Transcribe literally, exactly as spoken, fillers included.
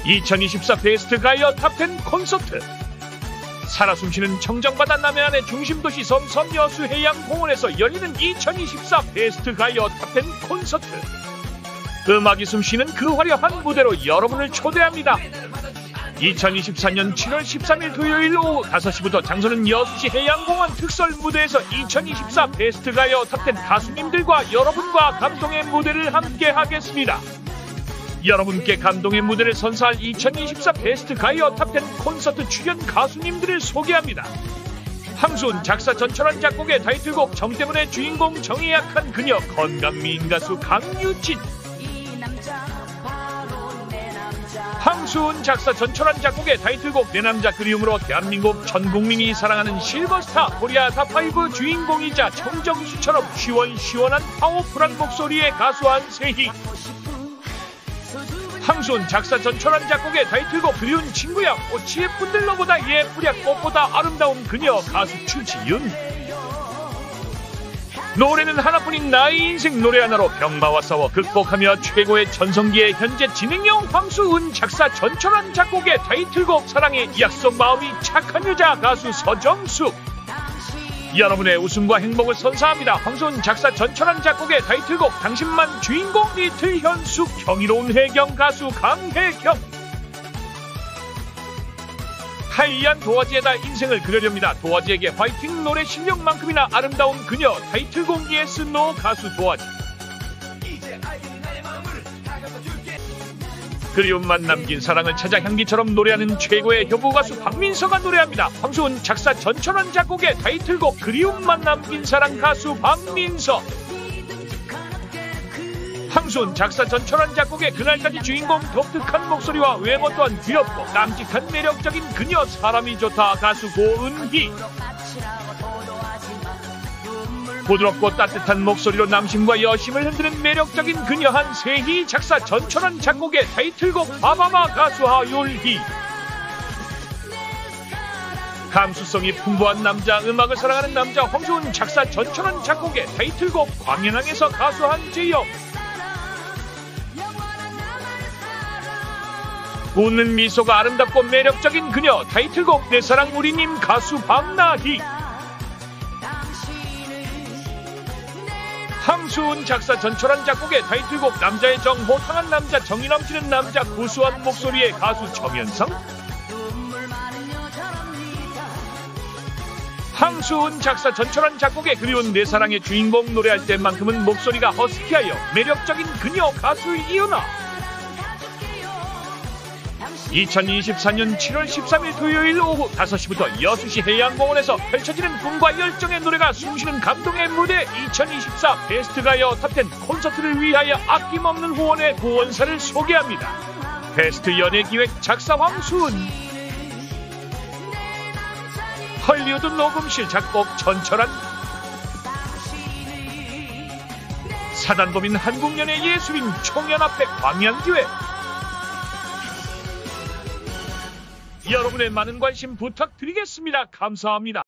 이천이십사 베스트 가요 탑텐 콘서트. 살아 숨쉬는 청정바다 남해안의 중심도시 섬섬 여수해양공원에서 열리는 이천이십사 베스트 가요 탑텐 콘서트. 음악이 숨쉬는 그 화려한 무대로 여러분을 초대합니다. 이천이십사 년 칠월 십삼일 토요일 오후 다섯 시부터 장소는 여수시 해양공원 특설 무대에서 이천이십사 베스트 가요 탑텐 가수님들과 여러분과 감동의 무대를 함께 하겠습니다. 여러분께 감동의 무대를 선사할 이천이십사 베스트 가요 탑텐 콘서트 출연 가수님들을 소개합니다. 황수은 작사 전철한 작곡의 타이틀곡 정 때문에 주인공 정이 약한 그녀 건강미인 가수 강유진. 황수은 작사 전철한 작곡의 타이틀곡 내 남자 그리움으로 대한민국 전 국민이 사랑하는 실버스타 코리아 탑파이브 주인공이자 청정수처럼 시원시원한 파워풀한 목소리의 가수 한세희. 황수은 작사 전철한 작곡의 타이틀곡 그리운 친구야 꽃이 예쁜 들로보다 예쁘랴 꽃보다 아름다운 그녀 가수 추지윤. 노래는 하나뿐인 나의 인생 노래 하나로 병마와 싸워 극복하며 최고의 전성기의 현재 진행형 황수은 작사 전철한 작곡의 타이틀곡 사랑의 약속 마음이 착한 여자 가수 서정숙. 여러분의 웃음과 행복을 선사합니다. 황수은 작사 전철한 작곡의 타이틀곡 당신만 주인공 리틀 현숙. 경이로운 해경 가수 강혜경. 하이한 도화지에다 인생을 그려렵니다. 도화지에게 화이팅. 노래 실력만큼이나 아름다운 그녀 타이틀곡 예스 노 가수 도화지. 그리움만 남긴 사랑을 찾아 향기처럼 노래하는 최고의 효부 가수 박민서가 노래합니다. 황수은 작사 전철한 작곡의 타이틀곡 그리움만 남긴 사랑 가수 박민서. 황수은 작사 전철한 작곡의 그날까지 주인공 독특한 목소리와 외모 또한 귀엽고 깜찍한 매력적인 그녀 사람이 좋다 가수 고은희. 부드럽고 따뜻한 목소리로 남심과 여심을 흔드는 매력적인 그녀 한세희. 작사 전철한 작곡의 타이틀곡 바바바 가수 하율희. 감수성이 풍부한 남자 음악을 사랑하는 남자 황수은 작사 전철한 작곡의 타이틀곡 광연항에서 가수 한재영. 웃는 미소가 아름답고 매력적인 그녀 타이틀곡 내 사랑 우리님 가수 박나희. 황수은 작사 전철한 작곡의 타이틀곡 남자의 정 호탕한 남자 정이 넘치는 남자 구수한 목소리의 가수 정연성. 황수은 작사 전철한 작곡의 그리운 내 사랑의 주인공 노래할 때만큼은 목소리가 허스키하여 매력적인 그녀 가수 이은아. 이천이십사 년 칠월 십삼일 토요일 오후 다섯 시부터 여수시 해양공원에서 펼쳐지는 꿈과 열정의 노래가 숨쉬는 감동의 무대 이천이십사 베스트 가요 탑텐 콘서트를 위하여 아낌없는 후원의 후원사를 소개합니다. 베스트 연예기획 작사 황수은. 헐리우드 녹음실 작곡 전철한. 사단법인 한국연예 예술인 총연합회 광양기획. 여러분의 많은 관심 부탁드리겠습니다. 감사합니다.